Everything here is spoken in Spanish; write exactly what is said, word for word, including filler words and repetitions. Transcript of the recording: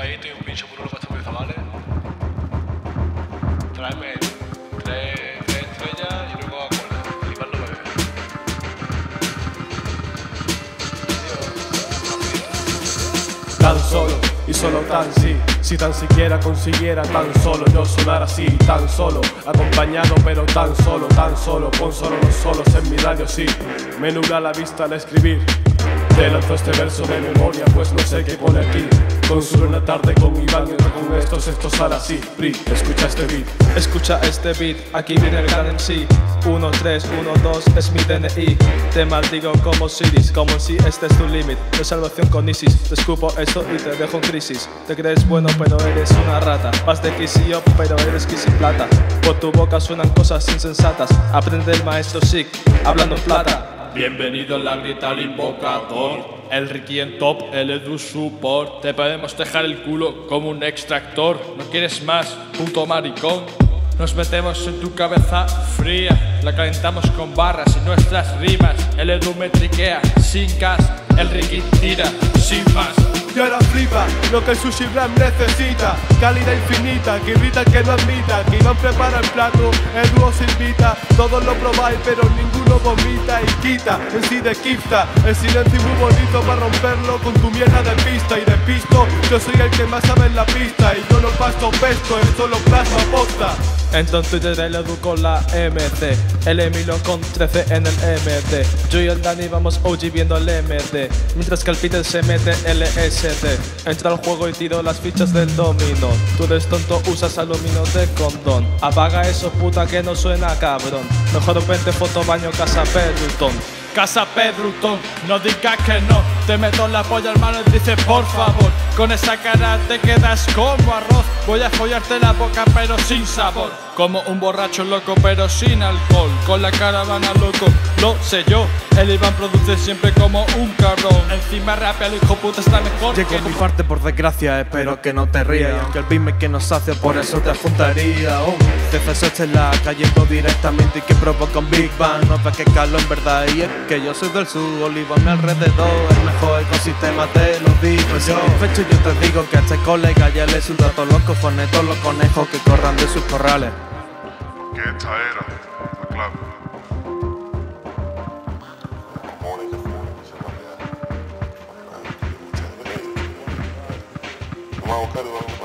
pescadito y un pincho por uno para cerveza, ¿vale? Tráeme tres, tres estrellas y luego a cola. Y más no bebes. Tan solo y solo tan sí. Si tan siquiera consiguiera tan solo yo sonar así, tan solo, acompañado pero tan solo, tan solo, pon solo los solos en mi radio, sí. Me nubla la vista al escribir. Te lanzo este verso de memoria, pues no sé qué pone aquí. Con solo una tarde con Iván y otro con estos, estos ahora sí. Pri, escucha este beat. Escucha este beat, aquí viene el gran M C. uno, tres, uno, dos, es mi D N I. Te maldigo como Siris, como en sí este es tu límite. De salvación con Isis, te escupo eso y te dejo en crisis. Te crees bueno pero eres una rata. Vas de kiss y yo pero eres kiss y plata. Por tu boca suenan cosas insensatas. Aprende el maestro Sick, hablando en plata. Bienvenido a la grita al invocador. El Ricky en top, el Edu support. Te podemos dejar el culo como un extractor. ¿No quieres más, puto maricón? Nos metemos en tu cabeza fría. La calentamos con barras y nuestras rimas. El Edu me triquea sin gas. El Ricky tira sin más. Y ahora flipa lo que el Sushi Blam necesita. Calidad infinita, que irrita el que no admita. Que Iván prepara el plato, el dúo se invita. Todos lo probáis pero ninguno vomita y quita. En sí de Kifta, el silencio muy bonito para romperlo con tu mierda de pista. Y de pisto, yo soy el que más sabe en la pista. Y yo no pasto pesto, esto lo plasma posta. Entonces te el Edu con la M C, el Emilio con trece en el M D. Yo y el Dani vamos O G viendo el M D, mientras que el Peter se mete L S D. Entra al juego y tiro las fichas del dominó. Tú eres tonto, usas aluminio de condón. Apaga eso puta que no suena cabrón. Mejor vente foto baño casa Pedrutón. Casa Pedrutón, no digas que no. Te meto en la polla hermano y dices por favor. Con esa cara te quedas como arroz. Voy a follarte la boca pero sin sabor. Como un borracho loco pero sin alcohol. Con la caravana loco, lo sé yo. El Iván produce siempre como un cabrón. Encima rapea el hijo puta está mejor. Llego a mi parte por desgracia, espero que no te rías. Aunque el beat me que nos sacia, por eso te juntaría. Oh, te cesaste en la cayendo directamente y que provoca un Big Bang. No ves que calo en verdad y es que yo soy del sur, Oliva a mi alrededor. El mejor ecosistema te lo digo yo. Fecho yo te digo que a este colega ya le suda todos los cojones, todos los conejos que corran de sus corrales. Que esta era la clave. Vamos a buscar